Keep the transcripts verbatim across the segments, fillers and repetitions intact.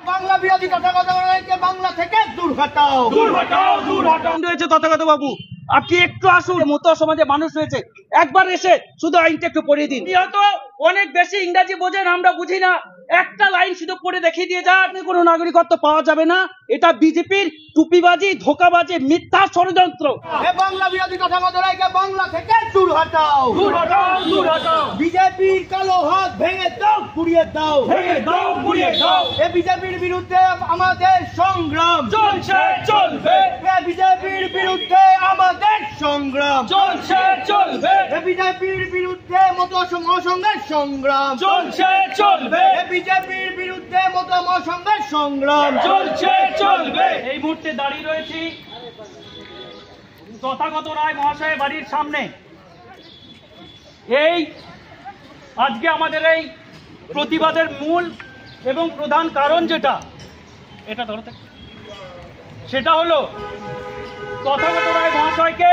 বাংলা বিরোধী তথাগতকে বাংলা থেকে দূর হটাও, দূর হটাও, দূর হটাও। রয়েছে তথাগত বাবু, আপনি একটু আসুন, মতো সমাজে মানুষ রয়েছে, একবার এসে শুধু আইনটা একটু পড়িয়ে দিন। হয়তো অনেক বেশি ইংরাজি বোঝেন, আমরা বুঝি না, একটা লাইন শুধু পড়ে দেখিয়ে দিয়ে যা আপনি কোনো নাগরিকত্ব পাওয়া যাবে না। এটা বিজেপির টুপিবাজি, ধোকাবাজি, মিথ্যা ষড়যন্ত্র। এ বাংলা বিরোধী তথাগতকে বাংলা থেকে দূর হটাও, দূর হটাও, দূর হটাও। বিজেপির কালো হাত ভেঙে দাও, পুড়িয়ে দাও, ভেঙে দাও, পুড়িয়ে দাও। এ বিজেপির বিরুদ্ধে আমাদের সংগ্রাম চলছে, চলবে। এ বিজেপির বিরুদ্ধে আমাদের সংগ্রাম চলছে, চলবে। এ বিজেপির বিরুদ্ধে মত মহাসংঘের সংগ্রাম চলছে, চলবে। এ বিজেপির বিরুদ্ধে মত মহাসংঘের সংগ্রাম চলছে, চলবে। এই মুহূর্তে দাঁড়িয়ে রয়েছি তথাগত রায় মহাশয়ের বাড়ির সামনে। এই আজকে আমাদের এই প্রতিবাদের মূল এবং প্রধান কারণ যেটা, এটা ধরো তো, সেটা হলো তথাগত রায় মহাশয়কে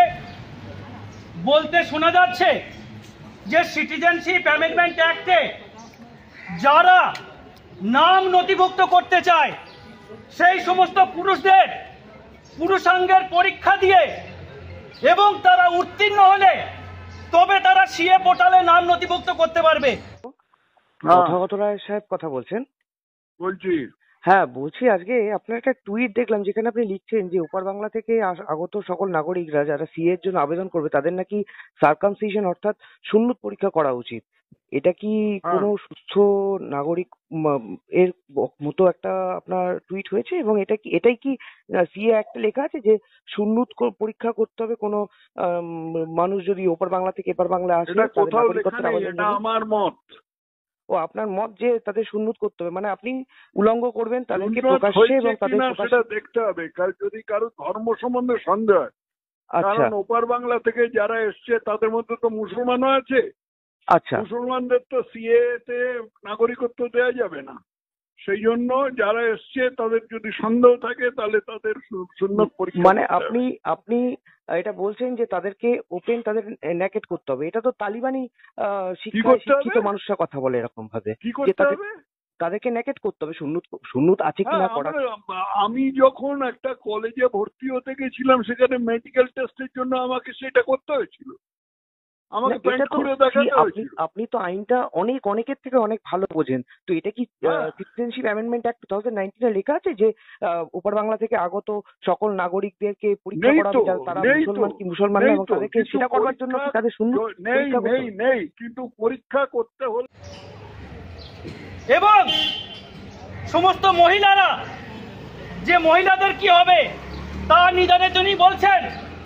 বলতে শোনা যাচ্ছে যে সিটিজেনশিপ অ্যামেন্ডমেন্ট অ্যাক্টে যারা নাম নথিভুক্ত করতে চায় সেই সমস্ত পুরুষদের পুরুষাঙ্গের পরীক্ষা দিয়ে এবং তারা উত্তীর্ণ হলে তবে তারা সিএ পোর্টালে নাম নথিভুক্ত করতে পারবে। তথাগত রায় সাহেব কথা বলছেন? বলছি। হ্যাঁ, বলছি আজকে আপনার একটা টুইট দেখলাম যেখানে আপনি লিখছেন যে ওপার বাংলা থেকে আস- আগত সকল নাগরিকরা যারা সিএ এর জন্য আবেদন করবে তাদের নাকি সার্কামসিশন অর্থাৎ সুন্নত পরীক্ষা করা উচিত। এটা কি কোনো সুস্থ নাগরিক ম- এর ব- মতো একটা আপনার টুইট হয়েছে? এবং এটা কি এটাই কি সিএ একটা লেখা আছে যে সুন্নত কো- পরীক্ষা করতে হবে কোনো আম, মানুষ যদি ওপার বাংলা থেকে এপার বাংলা আসে এটা তাদের কোথাও লেখা নাগরিকত্বের নেই, আবেদন এটা জন্য? আমার মত। ও আপনার মত যে তাদের সুন্নত করতে হবে, মানে আপনি উলঙ্গ করবেন তাদেরকে উন্নত প্রকাশ্যে হয়েছে এবং তাদের কিনা প্রকাশ্যে। সেটা দেখতে হবে, কার- যদি কারো ধর্ম সম্বন্ধে সন্দেহ হয়। আচ্ছা কারণ ওপার বাংলা থেকে যারা এসছে তাদের মধ্যে তো মুসলমানও আছে। আচ্ছা মুসলমানদের তো সিএ তে নাগরিকত্ব দেওয়া যাবে না। সেই জন্য যারা এসছে তাদের যদি সন্দেহ থাকে তাহলে তাদের সু- সুন্নত পরীক্ষা মানে করতে হবে। আপনি আপনি এটা বলছেন যে তাদেরকে ওপেন তাদের নেকেট করতে হবে। এটা তো তালিবানি আহ, শিক্ষায় করতে শিক্ষিত হবে? মানুষরা কথা বলে এরকম ভাবে কি যে করতে তাদের হবে? তাদেরকে নেকেট করতে হবে। সুন্নত সুন্নত আছে হ্যাঁ, কিনা করা। আমরা- আমি যখন একটা কলেজে ভর্তি হতে গেছিলাম সেখানে মেডিকেল টেস্টের জন্য আমাকে সেটা করতে হয়েছিল, আমাকে না, প্যান্ট এটা তো খুলে কি দেখাতে আপনি হয়েছিল। আপনি তো আইনটা অনেক অনেকের থেকে অনেক ভালো বোঝেন, তো এটা কি হ্যাঁ। Citizenship amendment act two thousand নাইনটিনে লেখা আছে যে আহ, ওপার বাংলা থেকে আগত সকল নাগরিকদেরকে পরীক্ষা নেই করা তো, হবে যারা- তারা নেই তো, মুসলমান কি মুসলমান না নেই এবং তো, তাদেরকে কিন্তু সেটা করবার জন্য কি পরীক্ষা- তাদের সুন্নত নেই পরীক্ষা করতে নেই হবে? নেই কিন্তু পরীক্ষা করতে হলে এবং সমস্ত মহিলারা, যে মহিলাদের কি হবে তা নিদানের জন্যই বলছেন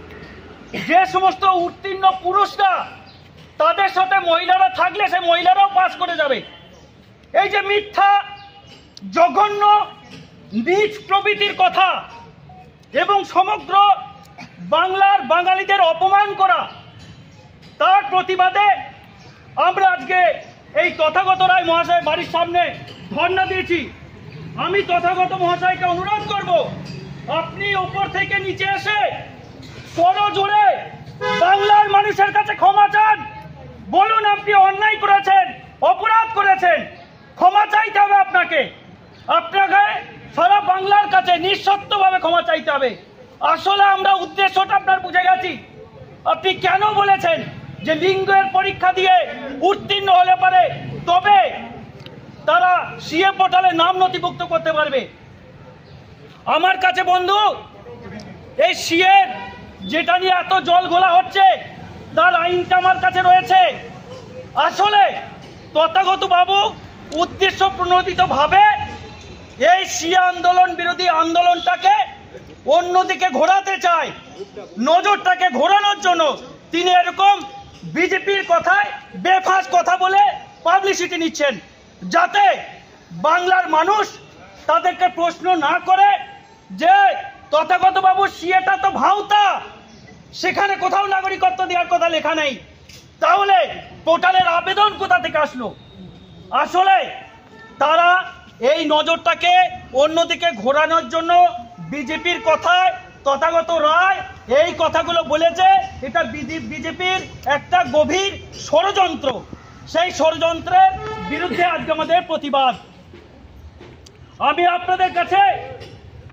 যে সমস্ত উত্তীর্ণ পুরুষরা তাদের সাথে মহিলারা থাকলে সে মহিলারাও পাস করে যাবে। এই যে মিথ্যা, জঘন্য, নীচ প্রভৃতির কথা এবং সমগ্র বাংলার বাঙালিদের অপমান করা, তার প্রতিবাদে আমরা আজকে এই তথাগত রায় মহাশয় বাড়ির সামনে ধর্ণা দিয়েছি। আমি তথাগত মহাশয়কে অনুরোধ করব, আপনি উপর থেকে নিচে এসে করজোড়ে বাংলার মানুষের কাছে ক্ষমা চান। বলুন আপনি অন্যায় করেছেন, অপরাধ করেছেন, ক্ষমা চাইতে হবে আপনাকে। আপনাকে সারা বাংলার কাছে নিঃশর্তভাবে ক্ষমা চাইতে হবে। আসলে আমরা উদ্দেশ্যটা আপনার বুঝে গেছি। আপনি কেন বলেছেন যে লিঙ্গের পরীক্ষা দিয়ে উত্তীর্ণ হলে পারে তবে তারা সিএ পোর্টালে নাম নথিভুক্ত করতে পারবে। আমার কাছে বন্ধু এই সিএ যেটা নিয়ে এত জল ঘোলা হচ্ছে তার আইনটা আমার কাছে রয়েছে। আসলে তথাগত বাবু উদ্দেশ্য প্রণোদিত ভাবে এই সিএ আন্দোলন বিরোধী আন্দোলনটাকে অন্যদিকে ঘোরাতে চায়। নজরটাকে ঘোরানোর জন্য তিনি এরকম বিজেপির কথায় বেফাস কথা বলে পাবলিসিটি নিচ্ছেন, যাতে বাংলার মানুষ তাদেরকে প্রশ্ন না করে যে তথাগত বাবু সিএটা তো ভাওতা, সেখানে কোথাও নাগরিকত্ব দেওয়ার কথা লেখা নেই, তাহলে পোর্টালের আবেদন কোথা থেকে আসলো। আসলে তারা এই নজরটাকে অন্যদিকে ঘোরানোর জন্য বিজেপির কথায় তথাগত রায় এই কথাগুলো বলেছে। এটা বিজেপির একটা গভীর ষড়যন্ত্র। সেই ষড়যন্ত্রের বিরুদ্ধে আজকে আমাদের প্রতিবাদ। আমি আপনাদের কাছে